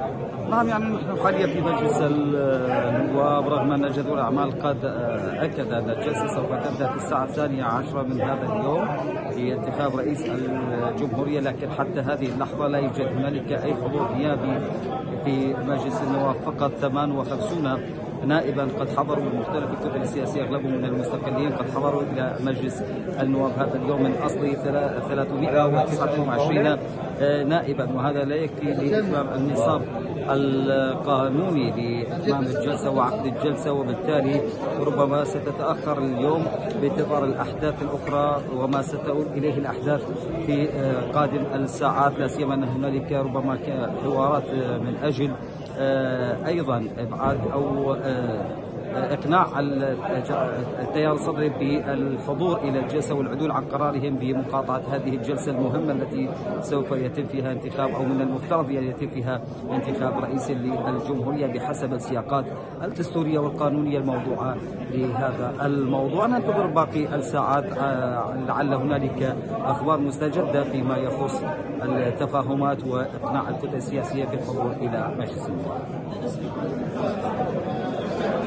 نعم، يعني نحن حاليا في مجلس النواب، رغم أن جدول الأعمال قد أكد أن الجلسة سوف تبدأ في الساعة 12 من هذا اليوم بانتخاب رئيس الجمهورية، لكن حتى هذه اللحظة لا يوجد هنالك أي حضور نيابي في مجلس النواب. فقط 58 نائبا قد حضروا من مختلف الكتل السياسية، أغلبهم من المستقلين قد حضروا إلى مجلس النواب هذا اليوم من أصل 329 نائبا، وهذا لا يكفي لإتمام النصاب القانوني لإتمام الجلسة وعقد الجلسة، وبالتالي ربما ستتأخر اليوم بانتظار الأحداث الأخرى وما ستؤول إليه الأحداث في قادم الساعات، لا سيما أن هنالك ربما حوارات من أجل أيضا إبعاد أو إقناع التيار الصدري بالحضور إلى الجلسة والعدول عن قرارهم بمقاطعة هذه الجلسة المهمة التي سوف يتم فيها انتخاب، أو من المفترض أن يتم فيها انتخاب رئيس للجمهورية بحسب السياقات الدستورية والقانونية الموضوعة لهذا الموضوع. ننتظر باقي الساعات لعل هنالك أخبار مستجدة فيما يخص التفاهمات وإقناع الكتل السياسية بالحضور إلى مجلس النواب.